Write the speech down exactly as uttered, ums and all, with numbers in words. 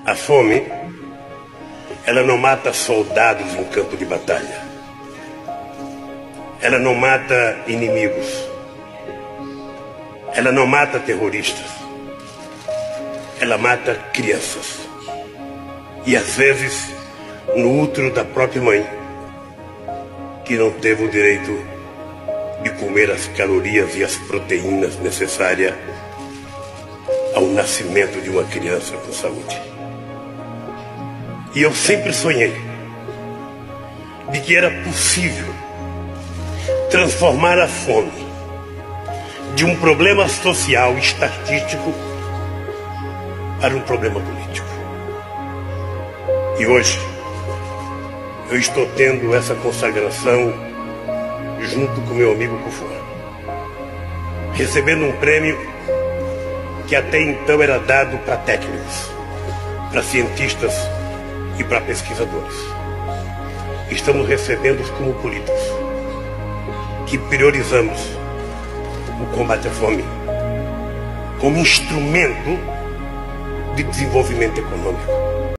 A fome, ela não mata soldados em campo de batalha. Ela não mata inimigos. Ela não mata terroristas. Ela mata crianças. E às vezes no útero da própria mãe, que não teve o direito de comer as calorias e as proteínas necessárias ao nascimento de uma criança com saúde. E eu sempre sonhei de que era possível transformar a fome de um problema social estatístico para um problema político. E hoje eu estou tendo essa consagração junto com meu amigo Kufuor, recebendo um prêmio que até então era dado para técnicos, para cientistas e para pesquisadores. Estamos recebendo como políticos que priorizamos o combate à fome como instrumento de desenvolvimento econômico.